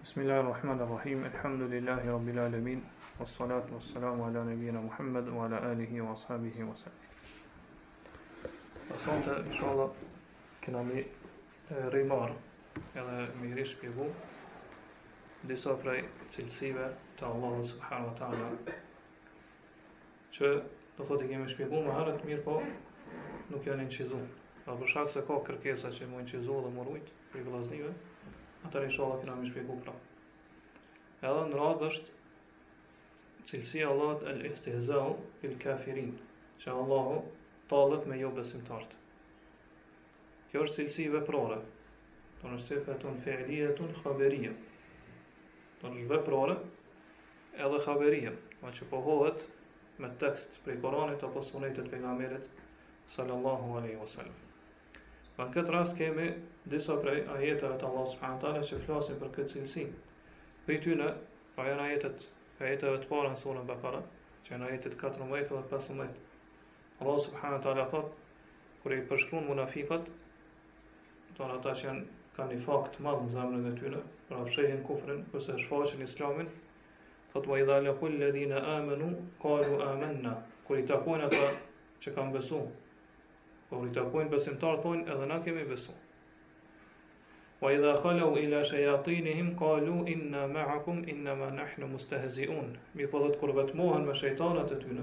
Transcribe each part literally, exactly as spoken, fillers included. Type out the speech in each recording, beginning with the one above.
Bismillahirrahmanirrahim. Alhamdulillahi rabbil alamin. Wassalatu wassalamu ala nabiyyina Muhammad wa ala alihi wa ashabihi wa sallam. Sonte inshallah kena mi rimar edhe mi rish shpjegu disa prej cilësive të Allahut subhanahu wa taala që do thotë i kemi shpjegu më herët, mirë po nuk janë incizu. Pra për shkak se ka kërkesa që mu incizu dhe mu rujt për vëllaznive, atër inshallah kena mi shpjegu pra. Edhe në radhë është cilësia e Allahut al-istihza'u bil kafirin, që Allahu tallet me jo besimtarët. Kjo është cilësi veprore. Do në sifatun fi'liyatun khabariyya. Do në veprore edhe khabariyya, ma që pohohet me tekst prej Koranit apo sunetit të pejgamberit sallallahu alaihi wasallam. Në këtë rast kemi disa prej ajeteve të Allahut subhanahu wa taala që flasin për këtë cilësi. Prej tyre, pra janë ajetet, ajeteve të para në surën Bakara, që janë ajetet katërmbëdhjetë dhe pesëmbëdhjetë. Allah subhanahu wa taala thot, kur i përshkruan munafiqat, tonë ata që janë kanë një fakt madh në zemrën e tyre, pra fshehin kufrin, kurse shfaqin islamin, thot wa idha laqul ladina amanu qalu amanna, kur i takojnë ata që kanë besu, kur i takojnë besimtar thonë edhe na kemi besu. Wa idha khalu ila shayatinihim qalu inna ma'akum innama nahnu mustahzi'un. Mi po thot kur vetmohen me shejtanat e tyre,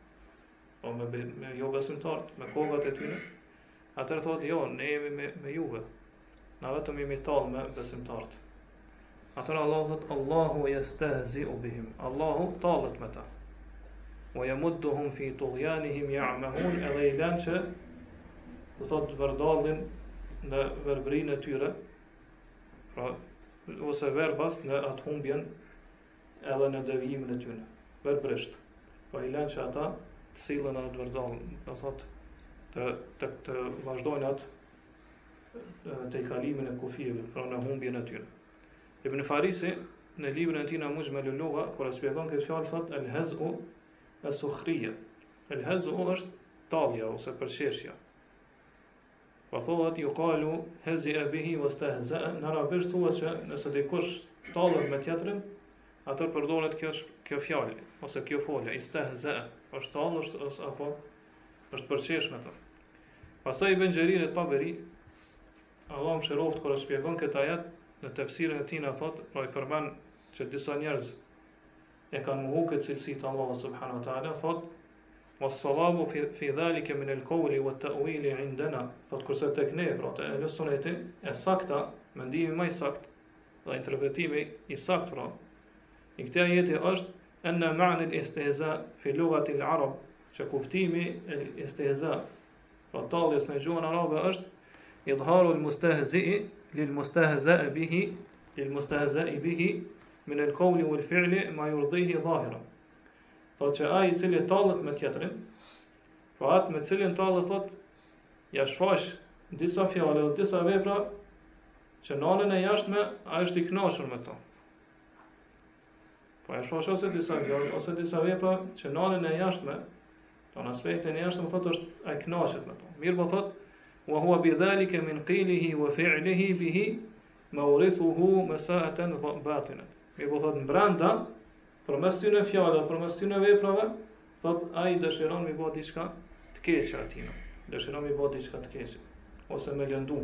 o me, me jo besimtarët, me kogat e tyre, atër thot, jo, ne jemi me, me juve, na vetëm jemi talë me besimtarët. Atër Allah thot, Allahu yastahzi'u bihim, Allahu talët me ta. Wa yamudduhum fi tughyanihim ya'mahun, edhe i lën që, do thot, vërdallin në verbrin e tyre, pra, ose verbas në atë humbjen edhe në devijimin e tyre, verbrisht. Pa i lën që ata sillen atë vërdall, do thot të të, të vazhdojnë atë të kalimin e kufive, pra në humbjen e tyre. Ibn Farisi në librin e tij na Mujmal al-Lugha, kur e shpjegon këtë fjalë thot al-haz'u as-sukhriya. Al-haz'u është tallja ose përqeshja. Pa thotë yuqalu hazi'a bihi wastahza'a, në arabisht thuhet që nëse dikush tallet me tjetrin, atër përdoret kjo kjo fjalë ose kjo folje, istahza'a, është tallë ose apo është përqesh me të. Pastaj Ibn Jarir at-Tabari, Allahu mëshiroft kur e shpjegon këtë ajet në tefsirin e tij, na thot, pra i përmend që disa njerëz e kanë mohu këtë cilësi të Allahut subhanahu wa taala, thot was-sawabu fi fi dhalika min al-qawli wat-ta'wil 'indana, thot kurse tek ne, pra te e suneti e sakta, mendimi më i sakt dhe interpretimi i sakt pra i këtij ajeti është anna ma'na al-istihza' fi lughati al-arab, që kuptimi al-istihza' pra talljes në gjuhën arabe është idharu al-mustahzi'i lil-mustahza'i bihi lil-mustahza'i bihi min al-qawli wal-fi'li ma yurdihi zahiran. Thot që ai i cili tallet me tjetrin, pra atë me cilin tallet thot ja shfaq disa fjalë ose disa vepra që në anën e jashtme ai është i kënaqur me to. Po ja shfaq ose disa fjalë ose disa vepra që në anën e jashtme, në aspektin e jashtëm thot është ai kënaqet me to. Mirë po thot wa huwa bidhalika min qilihi wa fi'lihi bihi mawrithuhu masa'atan batina. Mirë po thot brenda përmes tyre fjalëve, përmes tyre veprave, thot ai dëshiron me bëj diçka të keqe atina. Dëshiron me bëj diçka të keqe ose me lëndu.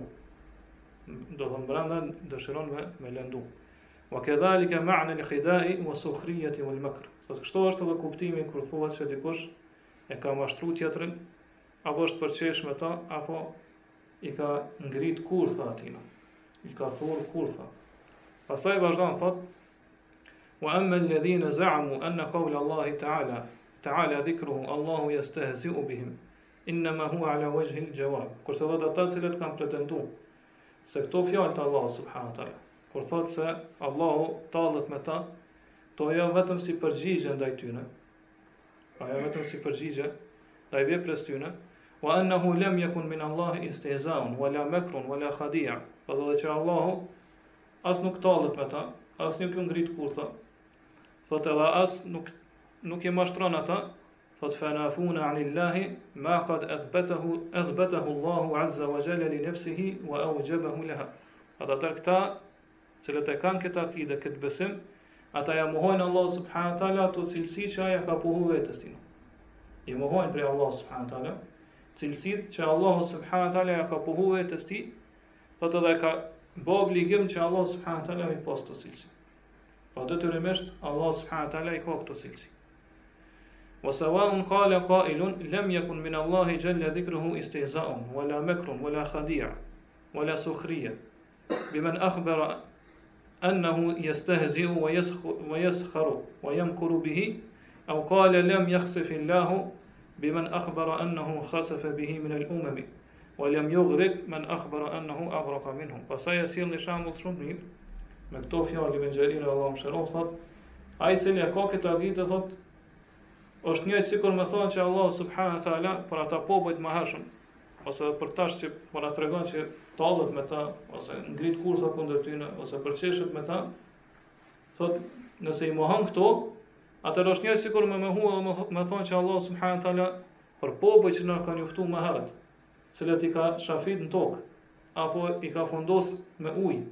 Do të brenda dëshiron me me lëndu. Wa kadhalika ma'na al-khida'i wa sukhriyati wal makr. Thot kështu është edhe kuptimi kur thuhet se dikush e ka mashtru tjetrin, apo është përqesh me ta, apo i ka ngrit kurtha atina, i ka thurë kurtha. Pastaj vazhdon thot wa amma alladhina za'amu anna qawla Allahi ta'ala ta'ala dhikruhu Allahu yastahzi'u bihim inma huwa ala wajhi al-jawab. Kurse dhe ata cilët kanë pretenduar se këto fjalë të Allahut subhanahu wa taala, kur thot se Allahu tallet me ta, to jo vetëm si përgjigje ndaj tyre, pra jo vetëm si përgjigje ndaj veprës tyre, wa annahu lam yakun min Allahi istihza'un wala makrun wala khadi'a. Po dhe që Allahu as nuk tallet me ta, as nuk ju ngrit kurtha, thot edhe as nuk nuk i mashtron ata, thot fanafuna 'anillahi ma qad athbatahu athbatahu Allahu 'azza wa jalla li nafsihi wa awjabahu laha. Ata këta cilët e kanë këtë akide, këtë besim, ata ja mohojnë Allah subhanahu wa taala ato cilësi që aja ka pohu vetës tina. I mohojnë prej Allah subhanahu wa taala cilësit që Allah subhanahu wa taala ja ka pohu vetës ti, thotë edhe ka bë obligim që Allah subhanahu wa taala mi pas të cilësi. Pa detyrimisht Allah subhanahu wa taala i ka këto cilësi. وسواء قال قائل لم يكن من الله جل ذكره استهزاء ولا مكر ولا خديع ولا سخرية بمن أخبر أنه يستهزئ ويسخر ويمكر به أو قال لم يخسف الله بمن أخبر أنه خسف به من الأمم ولم يغرق من أخبر أنه أغرق منهم. Pastaj e sjell një shembull shumë mirë me këto fjalë me xherirë Allahu mëshiroft, thotë ai cili e ka këtë akide, thotë është njëjtë sikur më thonë që Allah subhanahu wa taala për ata popujt më hershëm, ose për tash që për ata tregon që tallet me ta, ose ngrit kurtha kundër tyre, ose përqeshet me ta, thotë nëse i mohon këto, atëherë është njëjtë sikur më mohu dhe më thonë që Allah subhanahu wa taala për popujt që na kanë njoftuar më herët, cilët i ka shafit në tokë, apo i ka fundos me ujë,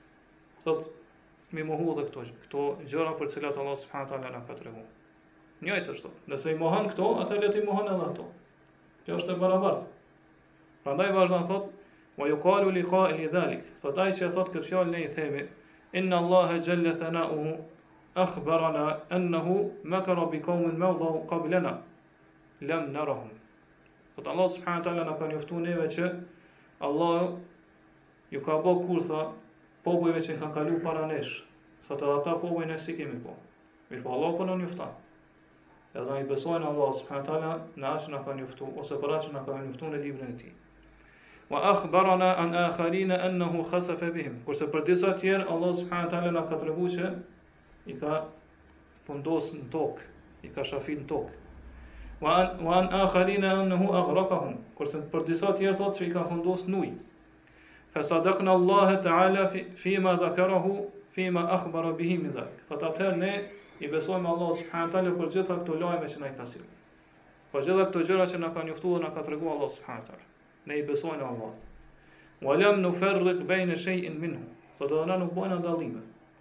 thotë mi mohu dhe këto, këto gjëra për cilat Allah subhanahu wa taala na ka treguar. Njëjtë është. Nëse i mohon këto, atëherë ti mohon edhe ato. Kjo është e barabartë. Prandaj vazhdon thotë: "Wa yuqalu li qa'ili dhalik." Thotë ai që thotë këtë fjalë ne i themi: "Inna Allaha jalla thana'uhu akhbarana annahu makara bi qaumin mawdaw qablana lam narahum." Thotë Allah subhanahu wa taala na ka njoftuar neve që Allah ju ka bë kurtha popujve që kanë kaluar para nesh. Thotë ata popull ne si kemi po. Mirë po Allah po na njofton. Edhe i besojnë Allah subhanahu wa taala në atë që na ka njoftuar ose për atë që na ka njoftuar në librin e tij. Wa akhbarana an akharina annahu khasafa bihim. Kurse për disa të tjerë Allah subhanahu wa taala na ka treguar që i ka fundosur në tokë, i ka shafit në tokë. Wa an wa an akharina annahu aghraqahum. Kurse për disa të tjerë thotë që i ka fundosur në ujë. Fa sadaqna Allah taala fi ma dhakarahu fi ma akhbara bihi min dhalik. Fa atëherë ne i besojmë Allah subhanahu wa taala për gjitha këto lajme që na i ka sjellë. Për gjitha këto gjëra që na ka njoftuar dhe na ka treguar Allah subhanahu wa taala. Ne i besojmë Allah. Wa lam nufarriq bayna shay'in minhu. Sot na nuk bëjnë dallime.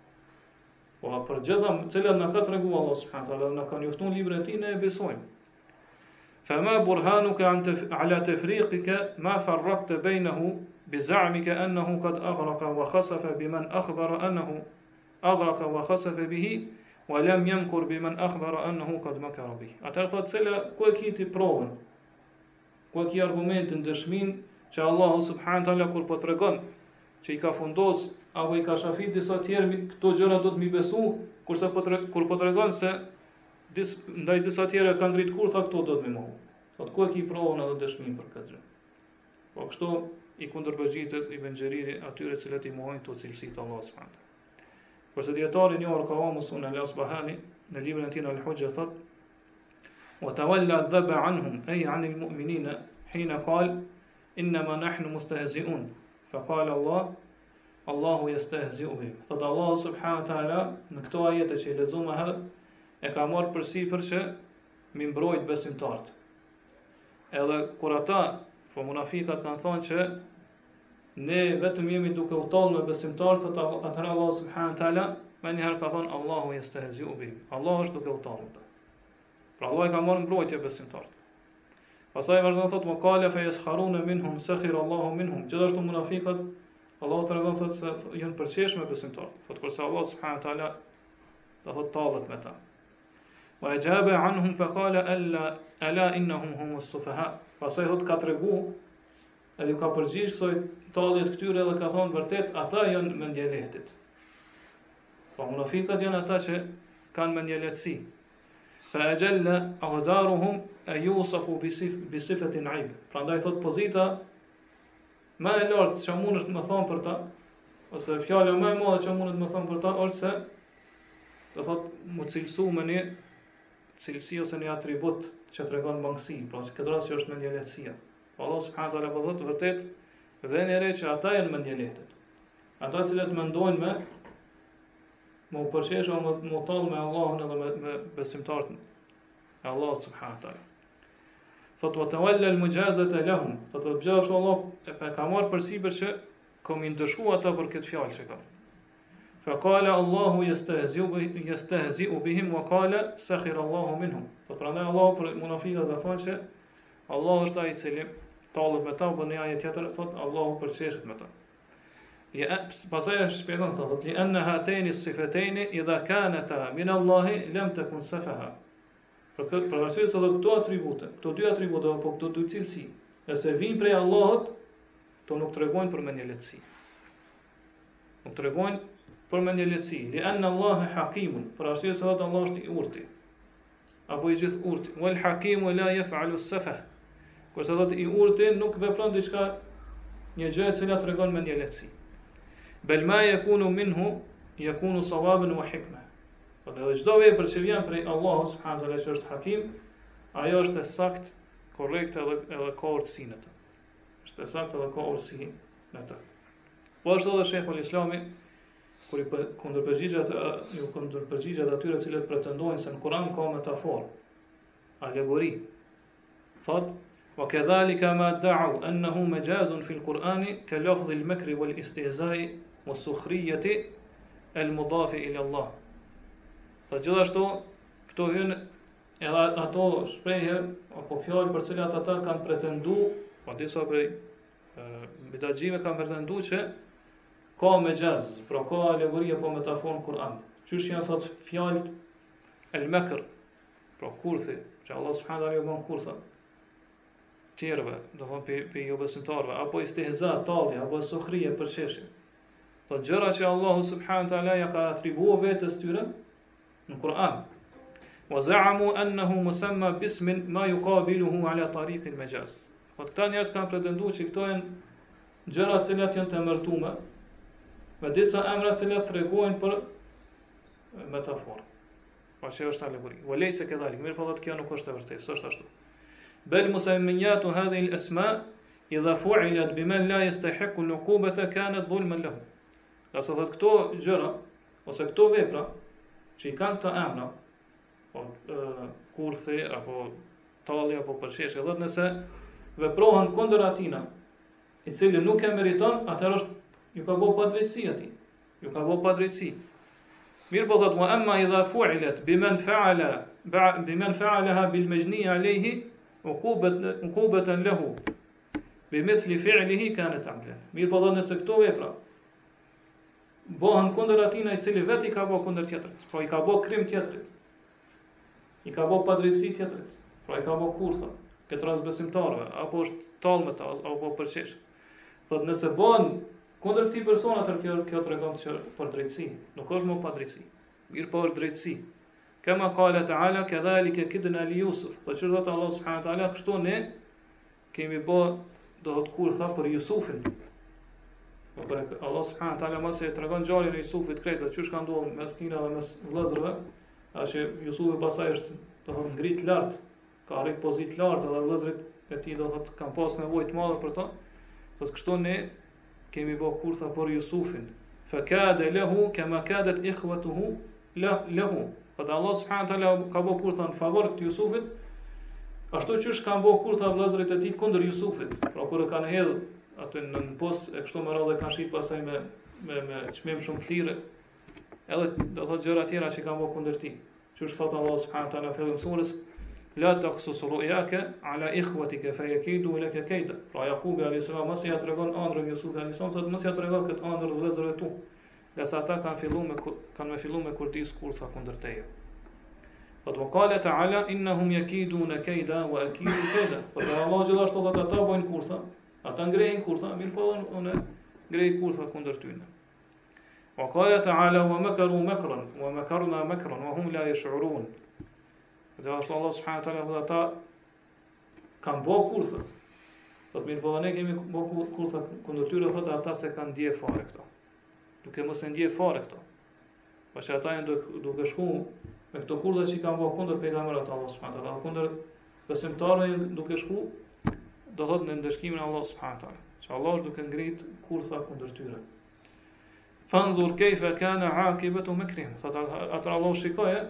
Po për gjitha të cilat na ka treguar Allah subhanahu wa taala dhe na ka njoftuar librin e tij, ne e besojmë. فما برهانك على تفريقك ما فرقت بينه بزعمك أنه قد أغرق وخسف بمن أخبر أنه أغرق وخسف به ولم يمكر بمن أخبر أنه قد مكر به. Atëherë thotë cila ku e kiti provën, ku e ki argumentin, dëshmin që Allahu subhanahu taala kur po tregon që i ka fundos apo i ka shafit disa tjerë këto gjëra do të mi besu, kurse po tre, kur po tregon se dis, ndaj disa tjerë kanë ngrit kurtha, këto do të mi mohu. Thotë ku e ki provën edhe dëshmin për këtë gjë. Po kështu i kundërbërgjitet i Xheriri atyre cilët i mohojnë këto cilësi të Allahut subhanahu. Kurse dietari një orë ka mësuar al-Asbahani në librin e tij Al-Hujja thotë: "Wa tawalla dhaba anhum ay 'an al-mu'minina hina qala inma nahnu mustahzi'un." Fa qala Allah: "Allahu yastahzi'u bihim." Thotë Allah subhanahu wa taala në këto ajete që i lexuam më herët e ka marrë përsipër që mi mbrojt besimtarët. Edhe kur ata, po munafikat kanë thonë që ne vetëm jemi duke u tallë me besimtarët, thotë atëherë Allah subhanahu wa taala më njëherë ka thonë Allahu yastahzi'u bihim. Allah është duke u tallë ata. Pra Allah i ka marrë mbrojtje besimtarët. Pastaj vazhdon thotë: "Wa qala fa yaskharuna minhum sakhira Allahu minhum." Gjithashtu munafikat Allah tregon thotë se janë përqesh me besimtarët. Thotë kurse Allah subhanahu wa taala do të tallet me ta. Wa ajaba anhum fa qala alla ala innahum humus sufaha. Pastaj thotë ka tregu edhe ka përgjigj kësaj talljet këtyre dhe ka thonë vërtet ata janë mendjelehtit. Po munafikat janë ata që kanë mendjelehsi. Fa ajalla aghdaruhum ayusafu bi sifatin aib. Prandaj thot pozita më e lartë që mundesh të më thon për ta, ose fjala më e madhe që mundet të më thon për ta, është se do thot mu cilësu me një cilësi ose një atribut që tregon mangësi, pra që këtë rast që është mendjelehsia. Allah subhanahu wa taala po thotë vërtet vënë re që ata janë mendjelehtet. Ata cilët mendojnë me më përqesh o më, më tallë me Allahun edhe me, me besimtarët e Allah subhanahu wa taala. Thot wa tawalla al-mujazata lahum. Thot gjithashtu Allah e ka marrë përsipër që komi ndëshku ata për këtë fjalë që ka. فقال الله يستهزئ بهم وقال سخر الله منهم. Po prandaj Allahu për munafiqët ka thënë se Allahu është ai i cili tallet me ta, por në ajet tjetër thotë Allahu përqeshet me ta. Ja pastaj është shpjegon thotë li anna hatayn as-sifatayn idha kanata min Allah lam takun safaha. Për për arsye se këto atribute, këto dy atribute apo këto dy cilësi, nëse vijnë prej Allahut, to nuk tregojnë për mendje lehtësi. Nuk tregojnë për mendje lehtësi, li anna Allah hakimun, për arsye se Allah është i urti, apo i gjithë urti. Wal hakimu la yaf'alu as-safah. Kurse thotë i urti nuk vepron diçka, një gjë e cila tregon mendje lehtësi. Bel ma yakunu minhu yakunu sawaban wa hikma. Por edhe çdo vepër që vjen prej Allahut subhanahu wa taala që është hakim, ajo është e saktë, korrekte edhe edhe ka urtësi në të. Është e saktë edhe ka urtësi në të. Po ashtu edhe Sheikhul Islami kur i kundërpërgjigjet ju kundërpërgjigjet atyre të cilët pretendojnë se në Kur'an ka metaforë, alegori. Thot: "Wa kadhalika ma da'u annahu majazun fi al-Qur'ani ka lafdh al-makr wal-istihza'i was-sukhriyati al-mudaf ila Allah." Thot gjithashtu këto hyn edhe ato shprehje apo fjalë për cilat ata kanë pretenduar, po disa prej bidaxhive kanë pretenduar që ka mejaz, pra ka alegori apo metaforë në Kur'an. Qysh janë thot fjalët el-makr, pra kurthi, që Allah subhanahu wa taala bën kurtha tjerëve, do të thonë pe jo besimtarëve, apo istihza, talli, apo sukhrie për çeshje. Thot gjëra që Allah subhanahu wa taala ja ka atribuar vetes tyre në Kur'an. Wa za'amu annahu musamma bismin ma yuqabiluhu ala tariq al-majaz. Thot këta njerëz kanë pretenduar që këto janë gjëra të cilat janë të emërtuara me disa emra të cilat tregojnë për metaforë. Pa që është alegori. Wa laysa kadhalik, mirë po thotë kjo nuk është e vërtetë, s'është ashtu. Bel musammiyatu hadhihi al-asma' idha fu'ilat biman la yastahiqu al-'uqubata kanat dhulman lahu. Qase thotë këto gjëra ose këto vepra që i kanë këto emra, po kurthi apo talli apo përsheshje, thotë nëse veprohen kundër atina, i cili nuk e meriton, atëherë është ju ka bëu padrejtësi atij. Ju ka bëu padrejtësi. Mirë po thotë, wa amma idha fu'ilat biman fa'ala biman fa'alaha bil majni 'alayhi uqubatan uqubatan lahu bimithli fi'lihi kanat 'amlan. Mirë po thotë nëse këto vepra bëhen kundër atij i cili vetë i ka bëu kundër tjetrit, pra i ka bëu krim tjetrit, i ka bëu padrejtësi tjetrit, pra i ka bëu kurtha ke transbesimtarëve, apo është tallë me ta, apo përçesh. Thotë nëse bën kundër këtij personi atë kjo kjo tregon se për drejtësi, nuk është më pa drejtësi. Mirë po është drejtësi. Kama qala ta'ala kadhalika kidna li Yusuf. Po çfarë thotë Allah subhanahu wa taala, kështu ne kemi bë do të kurtha për Jusufin. Po për Allah subhanahu wa taala mos e tregon ngjarjen e Jusufit krejt, çu ka ndodhur mes tina dhe mes vëllezërve, ashtu Jusufi pasaj është do të ngrit lart, ka arrit pozitë lart dhe vëllezërit e tij do të kanë pas nevojë të madhe për to. Thotë kështu ne kemi bë kurtha për Jusufin. Fa kada lahu kama kadat ikhwatuhu lahu. Fa Allah subhanahu wa taala ka bë kurtha në favor të Jusufit, ashtu që është kanë bë kurtha vëllezërit e tij kundër Jusufit. Pra kur e kanë hedhur atë në pos e kështu me radhë kanë shit pasaj me me me çmim shumë flire. Edhe do thotë gjëra tjera që kanë bë kundër tij. Që është thotë Allah subhanahu wa taala fillim surës la taqsus ru'yaka ala ikhwatika fayakidu laka kayda. Pra Jakubi alayhis salam mos ia tregon ëndrrën Jusufit alayhis salam, thotë mos ia tregon këtë ëndër vëllezërve tu, nga sa ata kanë filluar me kanë me filluar me kurtis kurtha kundër teje. Qad qala ta'ala innahum yakiduna kayda wa akidu kayda. Po Allah gjithashtu thotë ata bojnë kurtha, ata ngrejnë kurtha, mirë po unë ngrej kurtha kundër tyre. Wa qala ta'ala wa makaru makran wa makarna makran wa hum la yash'urun. Dhe ashtu Allah subhanahu wa taala thotë ata kanë bë kurtha. Thotë mirë po ne kemi bë kurtha kundër tyre, thotë ata se kanë ndje fare këto. Duke mos e ndje fare këto. Pashë ata janë duke shku me këto kurtha që kanë bë kundër pejgamberit Allah subhanahu wa taala, kundër besimtarëve duke shku, do thotë në ndeshkimin e Allah subhanahu wa taala. Që Allah është duke ngrit kurtha kundër tyre. Fanzur kayfa kana aqibatu makrihim. Thotë ata Allah shikoje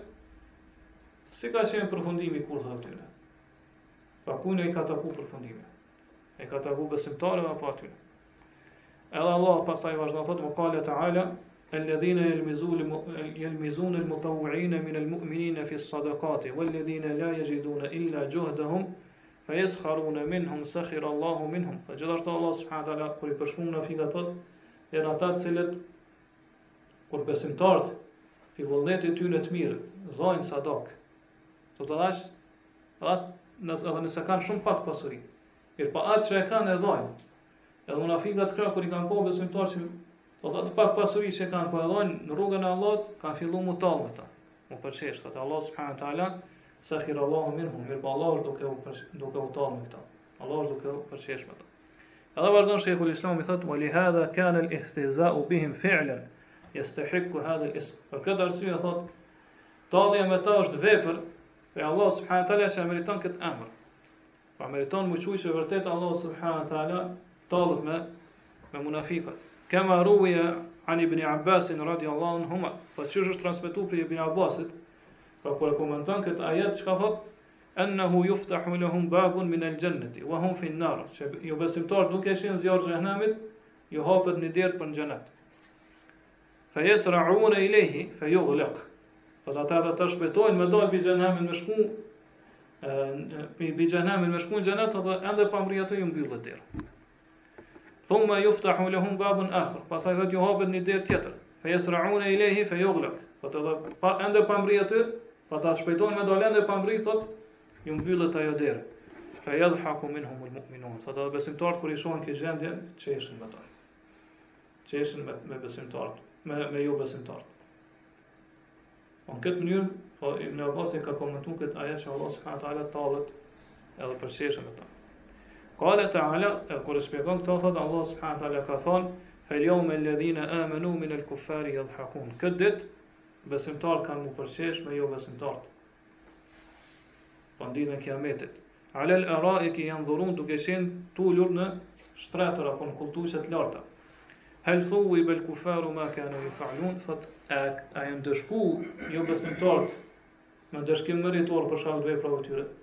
si ka qenë përfundimi i kurthave të tyre. Pa kujnë i ka taku përfundimi. E ka taku besimtarëve apo atyre. Edhe Allah pastaj vazhdon thotë, "Qala ta'ala الذين يلمزون المطوعين من المؤمنين في الصدقات والذين لا يجدون إلا جهدهم فيسخرون منهم سخر الله منهم. Gjithashtu Allah subhanahu wa taala kur i përshkruan munafiqët thotë, janë ata të cilët kur besimtarët fi vullnetit e tyre të mirë dhajnë sadak. Do të thash, atë edhe nëse kanë shumë pak pasuri, mirë pa atë që e kanë e dhajnë. Edhe munafiqët këra kur i kanë po besimtarë që do të pak pasuri që kanë po e dhajnë në rrugën e Allahut, kanë filluar mu tallë me ta. Mu përçesh, thotë Allah subhanahu wa taala, sakhir Allahu minhum, mirë pa Allah është duke u duke u tallë me ta. Allah është duke u përçesh me ta. Edhe vazhdon Sheikhul Islam i thotë, "Walihadha kana al-istihza'u bihim fi'lan yastahiqu hadha al-ism." Për këtë arsye thotë, tallja me ta është vepër për Allah subhanahu wa taala që meriton këtë emër. Pa meriton më shumë që vërtet Allah subhanahu wa taala tallet me me munafiqët. Kama ruwiya an Ibn Abbas radiyallahu anhuma, po çish është transmetuar për Ibn Abbasit, pra kur e komenton këtë ajet çka thotë, annahu yuftahu lahum babun min al-jannati wa hum fi an-nar. Që jo besimtar nuk e shin zjarr xhehenamit, ju hapet një derë për në xhenet. Fa yasra'una ilayhi fa yughlaq. Po ata ata shpejtojnë me dal bi xhehenamin me shku bi xhehenamin me shku në xhenet, atë ende pa mri atë ju mbyllet derë. Thumma yuftahu lahum babun akhar. Pastaj do t'ju hapet një derë tjetër. Fa yasra'una ilayhi fa yughlaq. Po ata pa ende pa mri atë, po ata shpejtojnë me dal ende pa mri, thotë ju mbyllet ajo derë. Fa yadhaku minhum almu'minun. Sa do besimtarët kur i shohin këtë gjendje, çeshin me ta. Çeshin me me besimtarët, me me jo besimtarët. Në këtë mënyrë, po Ibn Abbas ka komentuar këtë ajet që Allah subhanahu wa taala tallet edhe për çeshin me ta. Qala ta'ala, kur shpjegon këto thotë Allah subhanahu wa taala ka thonë, "Fal-yawma alladhina amanu min al-kuffari yadhhakun." Këtë ditë besimtarët kanë mu përqesh me jo besimtarët. Pandina kiametit. Ala al-ara'iki yanzurun, duke qenë tulur në shtretër apo në kultuçe të larta. Hal thuwiba al-kuffaru ma kanu yaf'alun, thot a, a janë dëshku jo besimtarët me dëshkim meritor për shkak të veprave të tyre.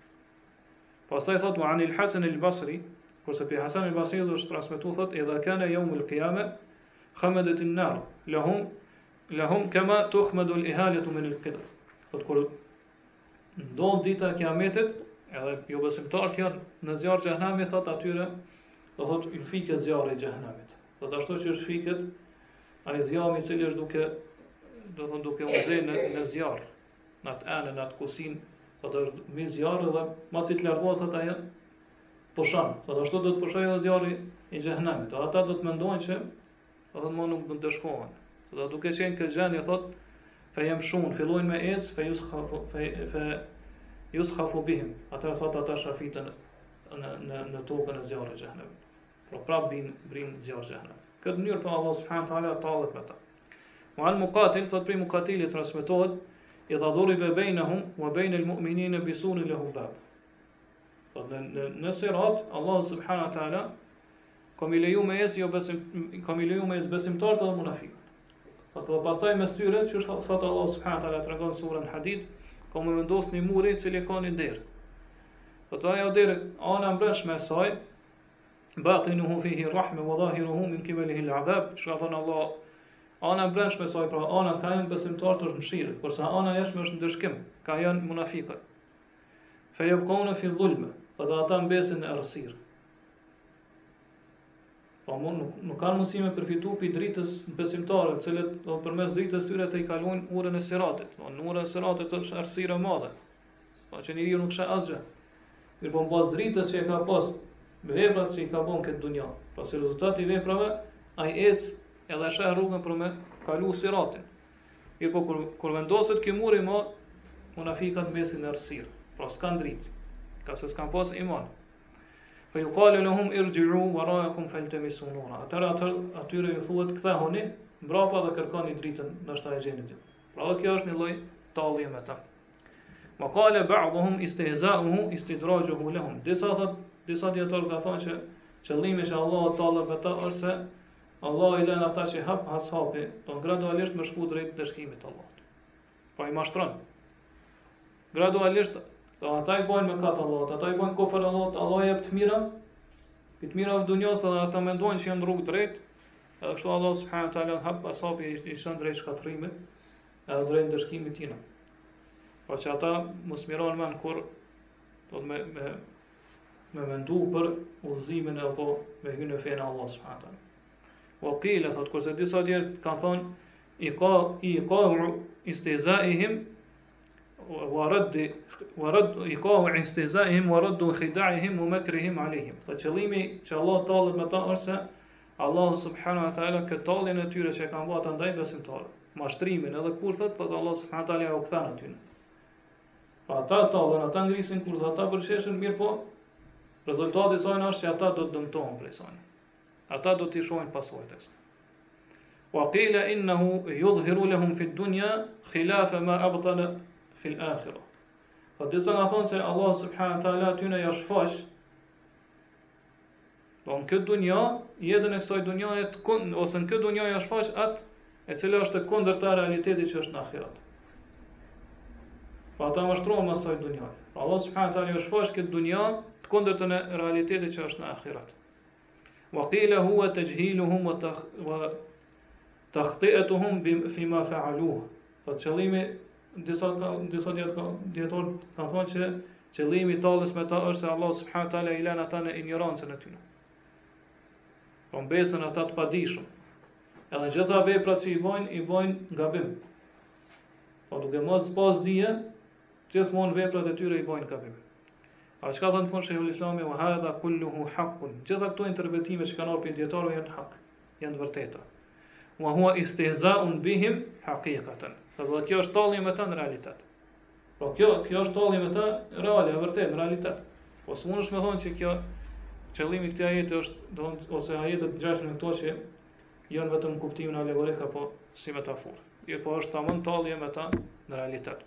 Pastaj thot wa anil Hasan al-Basri, kurse pe Hasan al-Basri është transmetuar thot idha kana yawm al-qiyamah khamadat an-nar lahum lahum kama tukhmadu al-ihalatu min al-qidr. Thot kur ndodh dita e kiametit, edhe jo besimtarët janë në zjarr xhehenamit, thot atyre do thot i fiket zjarri i xhehenamit. Do të ashtu që është fiket ai zjarri i cili është duke do thot duke u zënë në, në zjarr, në atë anë, në atë kusin, do të është me zjarr dhe masi të largohet thot ajo pushan. Do të ashtu do të pushojë edhe zjarri i xhehenamit. Ata do të mendojnë që do thot më nuk do të shkohen. Do të duke qenë këtë gjendje thot fe jem shumë, fillojnë me es, fe yuskhafu fe, fe yuskhafu bihim. Ata thot ata shafitën në në në tokën e zjarrit të xhehenamit. Pra prap bin brin zjarr xhehenam. Këtë mënyrë pa Allah subhanahu wa taala tallet me ta. Wa al-Muqatil thot pri Muqatili transmetohet idha duriba bainahum wa bain al-mu'minina bisun lahu bab. Thot në në sirat Allah subhanahu wa taala kom i leju me es jo besim kom i leju me es besimtarët dhe munafiqët. Thot pastaj mes tyre që thot Allah subhanahu wa taala tregon surën Hadid, ka më vendos një muri i cili ka një derë. Thot ajo derë ana mbrëmshme e saj batinuhu fihi rahme wa zahiruhu min qibalihi al-'adab. Çka thon Allah, ana mbrëmshme e saj, pra ana ka janë besimtarët është mëshirë, kurse ana jashtme është ndëshkim, ka janë munafiqët. Fa yabquna fi dhulma, po ata mbesin në errësirë. Po nuk, nuk kanë mundësi me përfitu për dritës besimtare, të cilët do përmes dritës tyre të i kalojnë urën e siratit. Po në urën e siratit është errësira e madhe. Po që njeriu nuk sheh asgjë. Mirë po pas dritës që e ka pas veprat që i ka bën këtë dunja. Pra si rezultati i veprave, ai es edhe sheh rrugën për me kalu siratin. Mirë po kur, kur vendoset ky muri më munafiqat mbesin në errësirë. Pra s'kan dritë, ka se s'kan pas iman. Fa yuqalu lahum irji'u wara'akum faltamisu nura. Atëra atyre ju thuhet kthehuni mbrapa dhe kërkoni dritën ndoshta e gjeni. Pra kjo është një lloj tallje me ta. Wa qala ba'dhum istihza'uhu istidrajuhu lahum. Disa thot, disa dietar ka thonë që qëllimi që Allah tallet me ta është se Allah i lën ata që hap hashapi, do gradualisht më shku drejt dëshkimit të Allahut. Po i mashtron. Gradualisht do ata i bojnë me katë Allahut, ata i bojnë kofër Allahut, Allah jep të mira, të mira në dunjos, edhe ata mendojnë që janë rrugë drejt, Edhe kështu Allah subhanahu wa taala hap asabi i shën drejt shkatrimit, edhe drejt ndëshkimit tina. Pa që ata mos miron men kur do me me me mendu për udhëzimin apo me hyrjen në fenë Allah subhanahu wa taala. Wa qila thot kurse disa djerë kanë thonë i ka i ka istihzaihim wa radd wa radd i ka istihzaihim wa radd khida'ihim wa makrihim alayhim. Sa qëllimi që Allah tallet me ta është se Allah subhanahu wa taala këtë talljen e tyre që kanë bërë ndaj besimtarëve, mashtrimin edhe kur thot po Allah subhanahu wa taala ja u kthan aty. Pa ata tallën, ata ngrisin kur ata përsheshin mirë, po rezultati i saj është që ata do të dëmtohen prej saj. Ata do të shohin pasojat e saj. Wa qila innahu yudhhiru lahum fi dunya khilafa ma abtala fi al-akhirah. Po disa nga thonë se Allah subhanahu wa taala tyne ja shfaq në këtë dunja, jetën e kësaj dunjaje ose në këtë dunja ja shfaq atë e cila është e kundërta realitetit që është në ahiret. Pa ata mashtrohen me asaj dunja. Allah subhanahu wa taala ja shfaq këtë dunja të kundërtën e realitetit që është në ahiret. Wa qila huwa tajhiluhum wa takhti'atuhum fima fa'aluhu. Po qëllimi disa disa dietor kanë thonë që qëllimi i tallës me ta është se Allah subhanahu wa taala i lën ata në ignorancën e tyre. Po mbesën ata të padijshëm. Edhe gjitha veprat që i bojnë, i bojnë gabim. Po duke mos pas dije, gjithmonë veprat e tyre i bojnë gabim. A çka thon fund Sheikhul Islami wa hadha kulluhu haqqun. Gjitha këto interpretime që kanë ardhur dietarëve janë hak, janë të vërteta. Wa huwa istihza'un bihim haqiqatan. Dhe kjo është tallje me ta në realitet. Po kjo kjo është tallje me ta reale, e vërtetë në realitet. Po s'mundesh me thonë që kjo qëllimi i këtij ajeti është, do të ose ajetet ngjashme me këto që janë vetëm kuptimin alegorik apo si metaforë. Jo, po është tamam tallje me ta në realitet.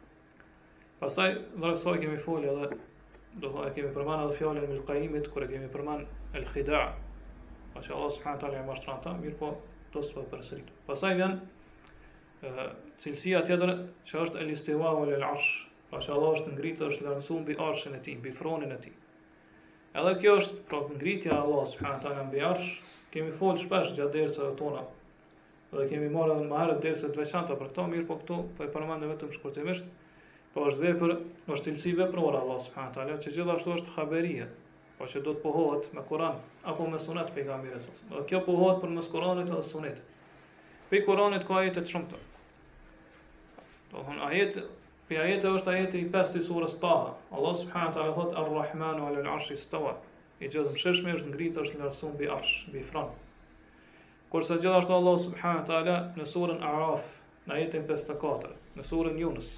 Pastaj vërtetësoj kemi folë edhe do të kemi përmendur edhe fjalën e Al-Qaimit kur e kemi përmendur al-khida'. Masha Allah subhanahu wa taala mashtron ata, mirë po do të përsërit. Pastaj vjen cilësia tjetër që është el-istiwa wal al-arsh. Masha Allah është ngritur, është lartësuar mbi arshin e tij, mbi fronin e tij. Edhe kjo është pra ngritja e Allah subhanahu wa taala mbi arsh. Kemi folë shpesh gjatë dersave tona. Dhe kemi marrë edhe më herët derse të veçanta për këto, mirë po këtu po e përmendem vetëm shkurtimisht. Po është vepër, është cilësi veprore Allah subhanahu wa taala, që gjithashtu është haberie, po që do të pohohet me Kur'an apo me sunet pejgamberit sallallahu alajhi wasallam. Kjo pohohet për mes Kur'anit dhe sunetit. Pe Kur'anit ka ajete të shumta. Do thon ajet, pe ajete është ajeti i pestë i surës Taha. Allah subhanahu wa taala thot Ar-Rahmanu 'ala al-'arshi istawa. I gjithëmshirshmi është ngritur, është lartësuar mbi arsh, mbi fron. Kurse gjithashtu Allah subhanahu wa taala në surën Araf, në ajetin pesëdhjetë e katër, në surën Yunus,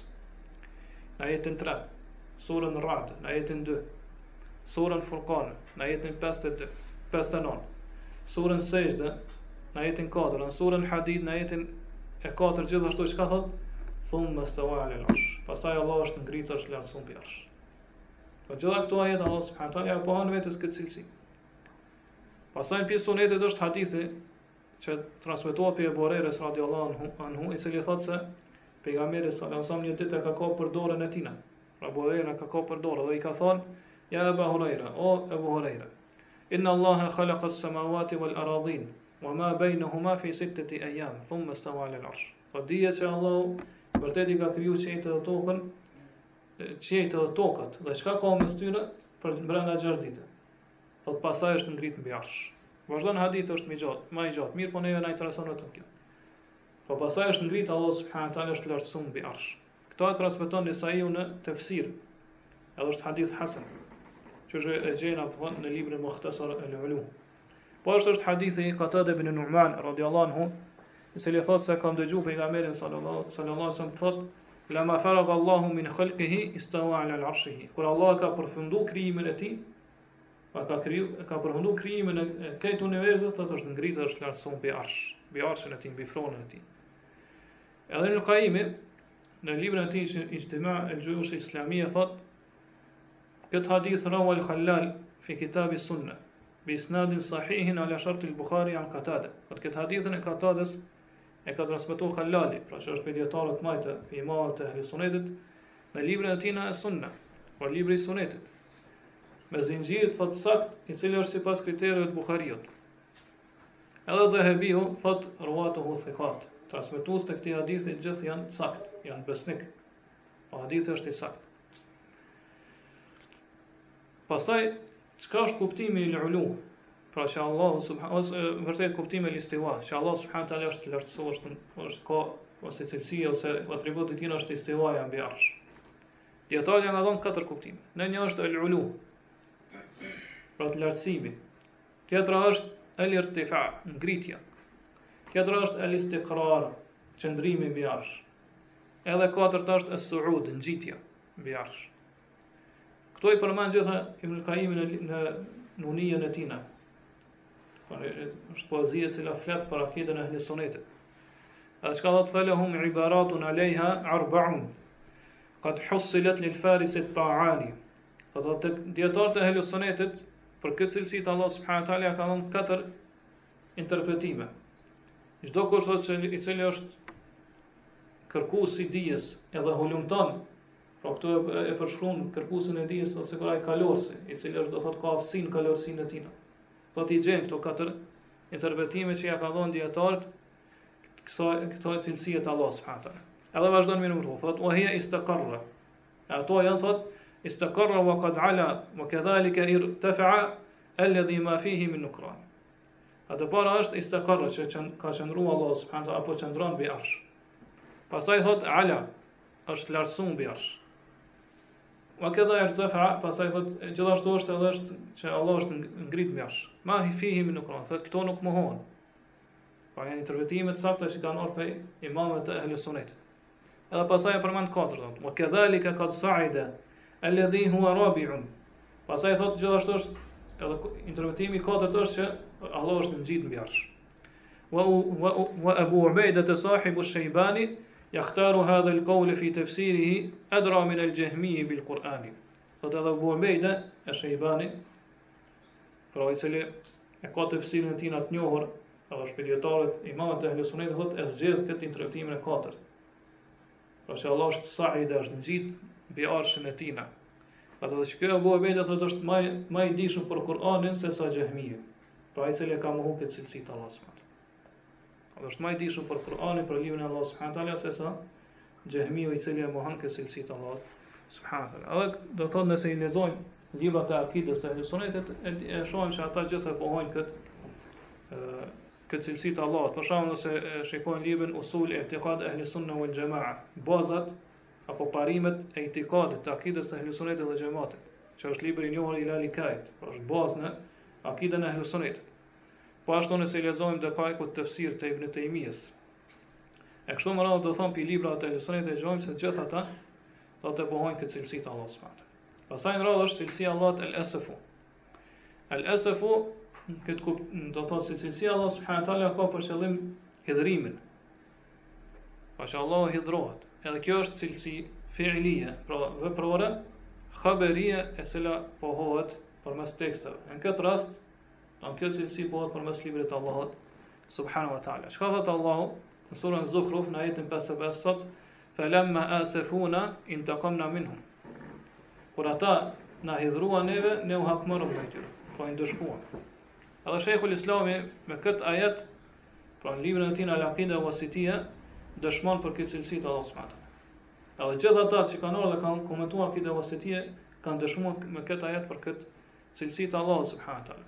në ajetin tre, surën Ra'd, në ajetin dy, surën Furqan, në ajetin pesëdhjetë e nëntë, surën Sejdë, në ajetin katër, në surën Hadid, në ajetin e katër gjithashtu çka thot? Thumma stawa 'ala al-'arsh. Pastaj Allah është ngritur, është lartësuar mbi arsh. Po gjitha këto ajete Allah subhanahu wa taala ja pohon vetes këtë cilësi. Pastaj në pjesë sunetit është hadithi që transmetohet prej Abu Hurajres radhiyallahu anhu, i cili thotë se pejgamberi sallallahu alajhi wasallam një ditë ka kapur dorën e tij. Abu Hurajra ka kapur dorën dhe i ka thonë: "Ya Abu Hurajra, o Abu Hurajra, inna Allaha khalaqa as-samawati wal aradin wa ma baynahuma fi sittati ayyam, thumma istawa 'ala al-'arsh." Po dije se Allah vërtet i ka krijuar qiejtë dhe tokën, qiejtë dhe tokat, dhe çka ka mes tyre për brenda gjashtë ditë. Po pastaj është ngrit mbi arsh. Vazhdon hadithi është më gjatë, më i gjatë. Mirë, po neve na intereson vetëm kjo. Po pastaj është ngrit Allah subhanahu wa taala është lartësuar mbi arsh. Kto e transmeton Nisaiu në tefsir. Edhe është hadith hasan. Që e gjejnë apo në librin Mukhtasar al-Ulum. Po është është hadithi i Qatada ibn Nu'man radhiyallahu anhu, i cili thotë se kam dëgjuar pejgamberin sallallahu sallallahu alaihi wasallam thotë: "Lama faragha Allahu min khalqihi istawa 'ala al-'arshihi." Kur Allah ka përfunduar krijimin e tij, pa ka kriju, ka përfunduar krijimin e këtij universi, thotë është ngritur, është lartësuar mbi arsh, mbi arshin e tij, mbi fronin e tij. Edhe në Qaimi, në librin e tij Ijtima' al-Juyush al-Islamiyya thotë: "Këtë hadith rawa al-Khallal fi kitab as-Sunnah bi isnadin sahihin ala shart al-Bukhari an Qatada." Këtë hadithën e Qatades e ka transmetuar Khallali, pra që është pediatorët majtë për imamët e ahli sunetit, në librin e tij në Sunna, por libri i sunetit, me zinxhir thot sakt, i cili është sipas kriterieve të Buhariut. Edhe Dhahabiu thot ruwatuhu thiqat. Transmetues të këtij hadithi gjithë janë sakt, janë besnik. Po hadithi është i sakt. Pastaj, çka është kuptimi i ulu? Pra që Allah subhanahu ose vërtet kuptimi i istiwa, që Allah subhanahu taala është lartësuar, është është ka ose cilësia ose atributi i tij është istiwaja mbi arsh. Dietarët janë dhënë katër kuptime. Në një është el-ulu, pra të lartësimi. Tjetra është el-irtifa, ngritja. Tjetra është el-istiqrar, qëndrimi mbi arsh. Edhe katërta është es-suud, ngjitja mbi arsh. Kto i përmend gjitha Ibn Qayyim në në Nuniyën e tij. Është poezia e cila flet për akidën e Ahlus Sunnetit. Edhe çka thot falahum ibaratun alejha arba'un qad husilat lil faris at-ta'ani. Thotë dietarët e Ahlus Sunnetit për këtë cilësi të Allah subhanahu wa taala ka dhënë katër interpretime. Çdo kush thotë se i cili është kërkues i dijes edhe hulumton, pra këtu e përshkruan kërkuesin e dijes ose kur ai kalorsi, i cili është do thotë ka aftësinë kalorsinë e tij. Thot i gjen këto katër interpretime që ja ka dhënë dietarët kësaj këto cilësie të Allah subhanahu wa taala. Edhe vazhdon me numëru, thot wa hiya istaqarra. Ato janë thot istaqarra wa qad ala wa kadhalika irtafa'a alladhi ma fihi min nukran. Ato para është istaqarra që ka qëndruar Allah subhanahu wa taala apo qëndron mbi arsh. Pastaj thot ala është lartësuar mbi arsh. Wa kadha irtafa'a, pastaj thot gjithashtu është edhe është që Allah është ngrit mbi arsh. Ma fihi min nukran, thot këto nuk mohohen. Pa janë interpretimet sakta që kanë ardhur prej imamëve të Ahlus Sunnetit. Edhe pastaj përmend katër thot, wa kadhalika qad sa'ida alladhi huwa rabi'un. Pastaj thot gjithashtu është edhe interpretimi i katërt është që Allah është ngjit mbi arsh. Wa wa Abu Ubaidah sahibu ash-Shaybani يختار هذا القول في تفسيره أدرى من الجهمي بالقرآن. Thot edhe Abu Ubaidah ash-Shaybani, pra i cili e ka tefsirin e tij të njohur, edhe shpjegitorët imamët e Ahlus Sunnetit thot e zgjedh këtë interpretimin e katërt. Pra që Allah është sa'ida, është ngjit mbi arshin e tij. Ato që kjo Abu Ubaidah thot është më më i dishur për Kur'anin se sa Jahmiu. Pra i cili ka mohu këtë cilësi të Allahut subhanahu. Ato është më i dishur për Kur'anin, për librin e Allahut subhanahu taala se sa Jahmiu i cili e mohon këtë cilësi të Allahut subhanahu taala. Edhe do thotë nëse i lexojmë librat e akidës të Ahlus Sunnetit, e shohim se ata gjithë e pohojnë këtë këtë cilësi të Allahut. Për shembull, nëse shikojmë librin Usul i'tiqad Ahlus Sunna wal Jamaa, bazat apo parimet e i'tiqadit të akidës të Ahlus Sunnetit dhe Xhamatit, që është libri i njohur i Lalikait, pra është bazë në akidën e Ahlus Sunnetit. Po ashtu nëse lexojmë Daqaiqut tafsir të Ibn Taymiyes. E kështu më radhë do thonë pi librat të Ahlus Sunnetit e gjojmë se gjithë ata do të pohojnë këtë cilësi të Allahut subhanahu. Pastaj në radhë është cilësia e Allahut el-Asafu. El-Asafu këtë kupt do thotë se cilësia e Allahut subhanahu taala ka për qëllim hidhrimin. Pashë Allahu hidhrohet. Edhe kjo është cilësi fi'lije, pra veprore, khaberie e cila pohohet përmes teksteve. Në këtë rast Në kjo cilësi pohet përmes librit të Allahut subhanahu wa taala. Çka thot Allahu në surën Zukhruf në ajetin pesëdhjetë e pesë, falamma asafuna intaqamna minhum. Kur ata na hidhruan neve, ne u hakmorëm ndaj tyre, po i ndëshkuam. Edhe Sheikhul Islami me këtë ajet, pra në librin e tij Al-Aqida Wasitiyya, dëshmon për këtë cilësi të Allahut subhanahu wa taala. Edhe gjithë ata që kanë ardhur dhe kanë komentuar Aqida Wasitiyya kanë dëshmuar me këtë ajet për këtë cilësi të Allahut subhanahu wa taala.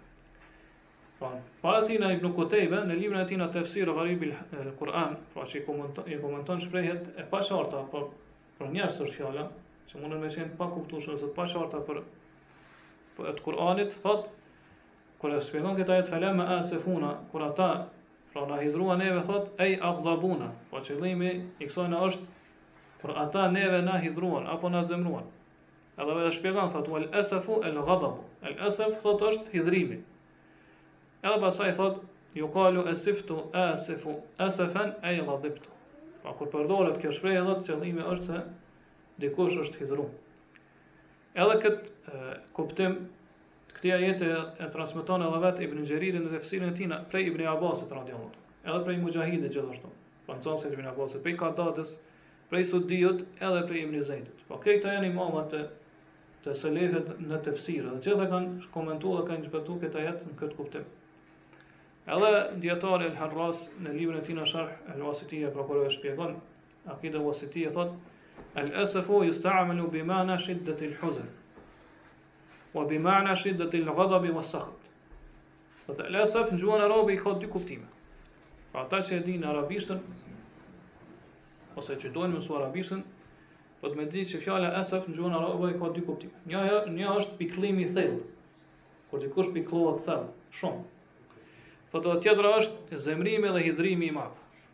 Para tina Ibn Qutayba në librin e tij në Tafsir Gharib al-Quran, pra që i komenton, i komenton shprehjet e pasharta për për njerëz është fjala, që mundën me qenë pa kuptueshme ose të pasharta për për të Kur'anit, thot kur e shpjegon këtë ajet falamma asafuna, kur ata pra na hidhruan neve, thot ej aghdabuna, po qëllimi i kësaj na është për ata neve na hidhruan apo na zemruan. Edhe vetë shpjegon thot wal asafu al-ghadab. Al-asaf thot është hidhrimi. Edhe pasaj thot, ju kalu asiftu, asifu, asafan, e ghadibtu. Pa kur përdoret kjo shprehje, edhe qëllimi është se dikush është hidhru. Edhe këtë e, kuptim, këti ajete e transmeton edhe vetë Ibn Jaririn në tefsirin e tij prej Ibn Abbasit radhiyallahu anhu. Edhe prej Mujahidit gjithashtu. Pa nëse Ibn Abbasit, prej Qatadës, prej Suddiut, edhe prej Ibn Zaidit. Po këta janë imamat të të selefit në tefsir, dhe gjithë kanë komentuar dhe kanë zbatuar këtë ajet në këtë kuptim. Edhe djetari El-Harras në librin e tij në Sharh Al-Wasitiyya pra kur e shpjegon Akida Wasitiyya thot al-asafu yusta'malu bima'na shiddati al-huzn wa bima'na shiddati al-ghadab was-sakht. Thot al-asaf në gjuhën arabe i ka dy kuptime. Pra ata që e dinë arabishtën ose që dojnë mësu arabishtën, po të më di që fjala asaf në gjuhën arabe ka dy kuptime. Një një është pikëllimi i thellë. Kur dikush pikëllohet thellë, shumë. Po do tjetra është zemrimi dhe hidhrimi i madh.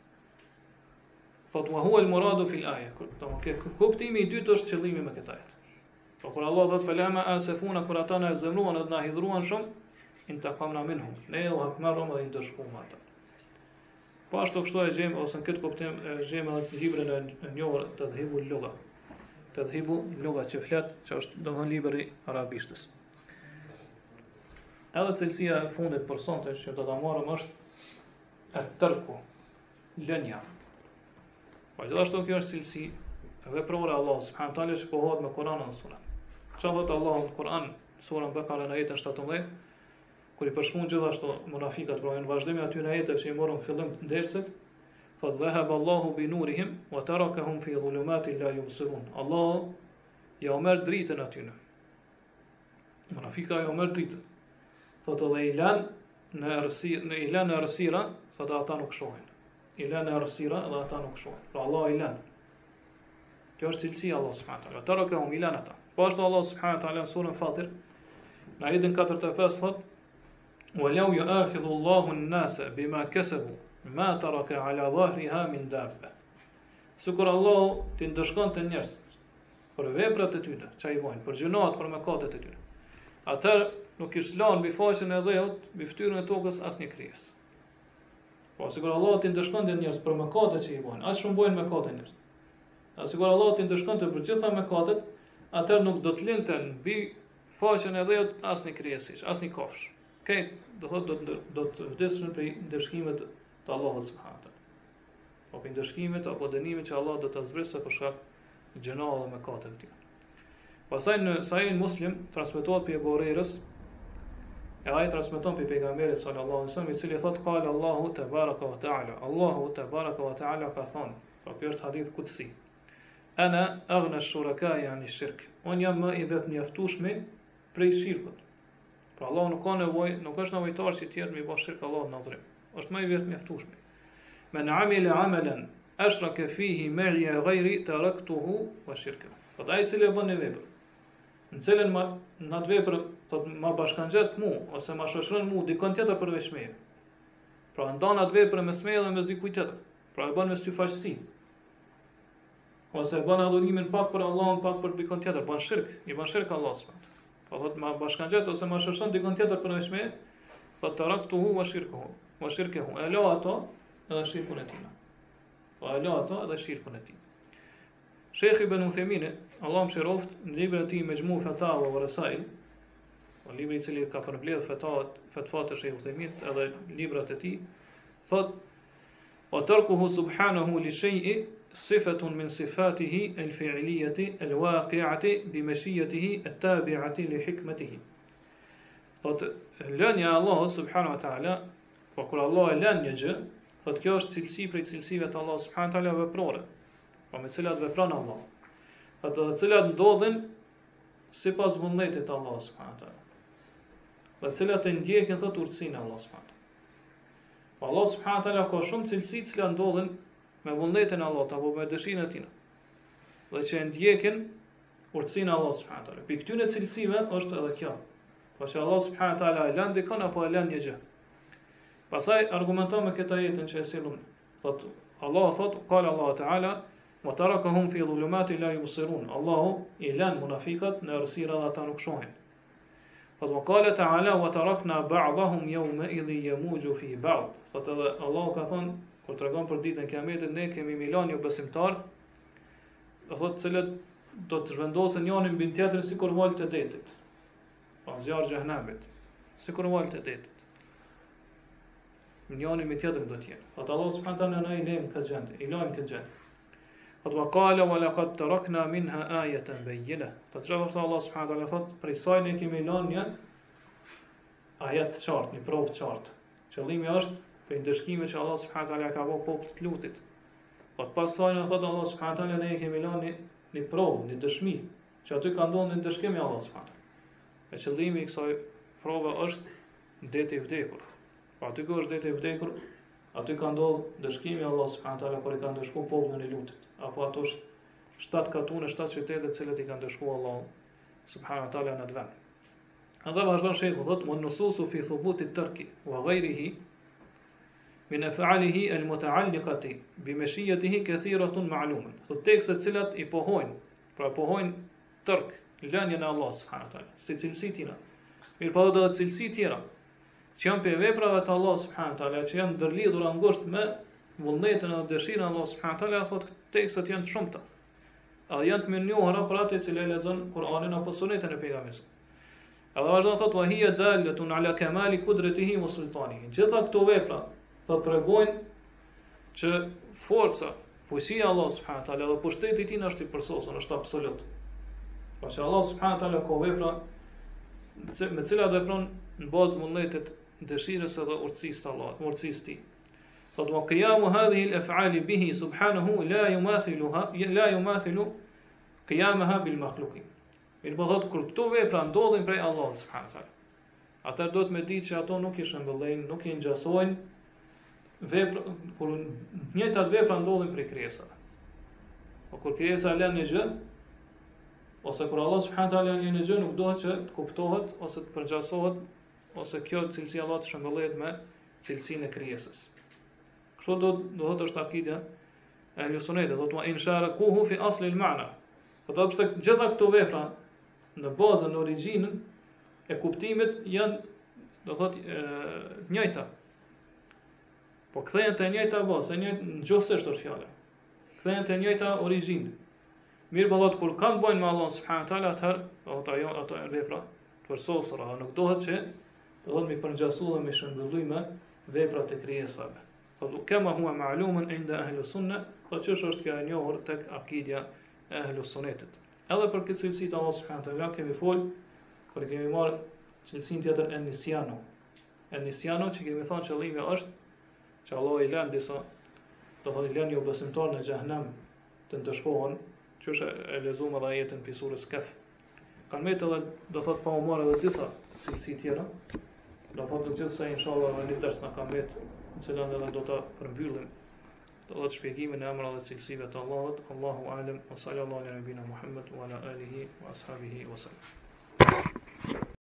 Thot wa huwa al-muradu fil aya. Kuptimi i dytë është qëllimi me këtë ajet. Po kur Allah thot falama asafuna kur ata na zemruan dhe na hidhruan shumë, intaqamna minhum. Ne u hakmarëm dhe i dëshkuam ata. Po ashtu kështu e gjem ose në këtë kuptim e gjem edhe në librin e njohur Tadhhibu al-Lugha. Tadhhibu al-Lugha që flet, që është domthon libri arabishtës. Edhe cilësia e fundit për sonte që do ta marrëm është e tërku, lënja. Po gjithashtu kjo është cilësi veprore e Allahut subhanahu taala që pohohet me Kur'anin dhe Sunen. Çfarë thot Allahu në Kur'an, sura Bekara në ajetin shtatëmbëdhjetë, kur i përshkruan gjithashtu munafikat, pra në vazhdim aty në ajetet që i morën fillim dersit, thot dhahaba Allahu bi nurihim wa tarakahum fi dhulumatin la yubsirun. Allahu ja u merr dritën aty. Munafika ja u merr dritën. Thot edhe i lanë në errësirë, në i lanë në errësira, thot ata nuk shohin. I lanë në errësira dhe ata nuk shohin. Pra Allah i lanë. Kjo është cilësia Allah subhanahu wa taala. Tarakahum i lanë ata. Po ashtu Allah subhanahu wa taala në surën Fatir, në ajetin katërdhjetë e pesë thot: "Walau yu'akhidhu Allahu an-nasa bima kasabu, ma taraka 'ala dhahriha min dabba." Sikur Allah t'i ndëshkonte njerëzit për veprat e tyre, çai bojnë, për gjunat, për mëkatet e tyre. Atëherë nuk ishte lanë mbi faqen e dhëut, mbi fytyrën e tokës asnjë krijesë. Po sikur Allah t'i ndëshkonte njerëz për mëkatet që i bojnë, aq shumë bojnë mëkate njerëz. A sikur Allah t'i ndëshkonte për gjitha mëkatet, atëherë nuk do të linte mbi faqen e dhëut asnjë krijesë, asnjë kafsh. Këtë do thotë do të do të vdesën për ndëshkimet të Allahut subhanahu taala. Po për ndëshkimet apo dënimet që Allah do ta zbrisë për shkak të gjunave dhe mëkateve të tij. Pastaj në Sahih Muslim transmetohet për Abu Hurairës, e ai transmeton për pejgamberin sallallahu alaihi wasallam, i cili thotë qala Allahu te baraka wa taala, Allahu te baraka wa taala ka thonë, pra kjo është hadith kutsi. Ana aghna ash-shuraka'i 'ani ash-shirk. Un jam më i vetë mjaftueshmi prej shirkut. Pra Allah nuk ka nevojë, nuk është nevojtar si tjerë me bësh shirk Allahut në adhurim. Është më i vetë mjaftueshmi. Men 'amila 'amalan ashraka fihi ma'i ghayri taraktuhu wa shirkahu. Po ai i cili e bën një vepër, në cilën ma, në atë vepër thot ma bashkangjet mu ose ma shoshron mu dikon tjetër përveç meje. Pra ndan atë vepër mes meje dhe mes dikujt tjetër. Pra e bën me syfaqësi. Ose e bën adhurimin pak për Allahun, pak për dikon tjetër, bën shirk, i bën shirk Allahut subhanahu. Po thot ma bashkangjet ose ma shoshron dikon tjetër përveç meje, thot taraktuhu wa shirkuhu, wa shirkuhu. E la ato edhe shirkun e tij. Po e la ato edhe shirkun e tij. Sheikh Ibn Uthaymeen, Allah më shëroft, në librin e tij Majmu' Fatawa wa Rasail, o libri i cili ka përmbledh fatavat, fatvat e Sheikh Uthaymeen edhe librat e tij, thot: "Wa tarkuhu subhanahu li shay'i sifatun min sifatihi al-fi'liyati al-waqi'ati bi mashiyatihi at-tabi'ati li hikmatihi." Thot lënia e Allahut subhanahu wa taala, po kur Allah e lën një gjë, thot kjo është cilësi prej cilësive të Allahut subhanahu wa taala veprore. Po me cilat vepron Allah. Ato të cilat ndodhin sipas vullnetit të Allahut subhanahu taala. Dhe cilat e ndjekin thot urtësinë e Allahut subhanahu taala. Po Allah subhanahu taala ka shumë cilësi që ndodhin me vullnetin e Allahut apo me dëshirën e tij. Dhe që e ndjekin urtësinë e Allahut subhanahu taala. Për këtyre cilësive është edhe kjo. Po që Allah subhanahu taala e lën dikon apo e lën një gjë. Pastaj argumenton me këtë ajetin që e sillum. Thot Allah thot qala Allah taala wa tarakahum fi dhulumatin la yubsirun. Allahu i lën munafiqat në errësira dhe ata nuk shohin. Thot wa qala ta'ala wa tarakna ba'dahum yawma idhin yamuju fi ba'd. Thot edhe Allahu ka thënë kur tregon për ditën e Kiametit, ne kemi milan jo besimtar, do thot cilët do të zhvendosen njëri mbi tjetrin sikur valët e detit. Pa zjarr xhehenamit, sikur valët e detit. Njëri mbi tjetrin do të jenë. Thot Allah subhanahu wa taala ne i lëm këtë gjendje, i lëm këtë gjendje. Thot wa qala wa laqad tarakna minha ayatan bayyinah. Thot Allah subhanahu wa taala thot për saj ne kemi lënë një ajet qartë, një provë qartë. Qëllimi është për ndëshkime që Allah subhanahu wa taala ka bërë popullit të lutit. Po të pasaj në thotë Allah subhanahu wa taala ne kemi lënë një provë, një dëshmi, që aty ka ndodhur një ndëshkim i Allah subhanahu wa taala. E qëllimi i kësaj prove është deti i vdekur. Po aty ku është deti i vdekur, aty ka ndodhur dëshkimi i Allah subhanahu wa taala por i ka ndëshkuar popullin e lutit. Apo ato shtat katune, shtat qytete të cilët i ka ndëshkuar Allah subhanahu wa taala në atë vend. Edhe vazhdon shehu thotë wa nususu fi thubuti tarki wa ghayrihi min af'alihi al-muta'alliqati bi mashiyatihi kathiratun ma'lumun. Thotë tekstet të cilat i pohojnë, pra pohojnë tërk, lënien e Allah subhanahu wa taala, si cilësi tjera. Mirë po edhe cilësi tjera, që janë për veprave të Allah subhanahu wa taala, që janë ndërlidhur angosht me vullnetin e dëshirën e Allah subhanahu wa taala, thotë tekstet janë të shumta. Edhe janë të mirënjohura për atë që lexon Kur'anin apo Sunetin e pejgamberit. Edhe vazhdon thotë wa hiya dalatun ala kamali qudratihi wa sultanihi. Gjitha këto vepra thotë tregojnë që forca, fuqësia e Allah subhanahu wa taala dhe pushteti i tij është i përsosur, është absolut. Pa që Allah subhanahu wa taala ka vepra me cilat vepron në bazë të vullnetit, dëshirës edhe urtësisë të Allahut, urtësisë të tij. Thotë wa qiyamu hadhihi al-af'ali bihi subhanahu la yumathiluha la yumathilu qiyamaha bil makhluqin. Mirë po thotë kur këto vepra ndodhin prej Allahut subhanahu wa taala, atëherë duhet me ditë që ato nuk i shëmbëllojnë, nuk i ngjasojnë vepra kur njëjtat vepra ndodhin prej krijesave. Po kur krijesa lën një gjë, ose kur Allah subhanahu wa taala lën një gjë, nuk dohet që të kuptohet ose të përngjasohet, ose kjo cilësi e Allahut të shëmbëllohet me cilësinë e krijesës. Kështu do do thotë është akida e Ahlusunnetit, do të thotë insharakuhu fi asli al-ma'na. Po do të thotë gjitha këto vepra në bazën, në origjinën e kuptimit janë, do thotë, të njëjta. Po kthehen te njëjta bazë, njëjtë ngjosisht është fjala. Kthehen te njëjta origjinë. Mirë po thotë kur kanë bëjnë me Allah subhanahu wa taala, atëherë ato ajo ato vepra të përsosura, nuk dohet që do të mi përngjasu dhe mi shëmbëlluj me veprat e krijesave. Thotë kema huwa ma'lumun inda ahli sunna, thotë që është kjo e njohur tek akidja e ahli sunnetit. Edhe për këtë cilësi të Allah subhanahu wa taala kemi fol, kur kemi marrë cilësinë tjetër e nisjano. E nisjano që kemi thënë qëllimi është që Allah i lën disa, do thotë i lën jo besimtar në xhehenem të ndëshkohen, që është e lexuar edhe ajetin pi surës Kaf. Kanë me edhe do thotë pa u marrë edhe disa cilësi tjera. Do thotë gjithsej inshallah në një ders na ka mbet, në cilën edhe do ta përmbyllim do të shpjegimin e emrave dhe cilësive të Allahut. Allahu alem, wa sallallahu ala nabina Muhammad wa ala alihi wa ashabihi wa sallam.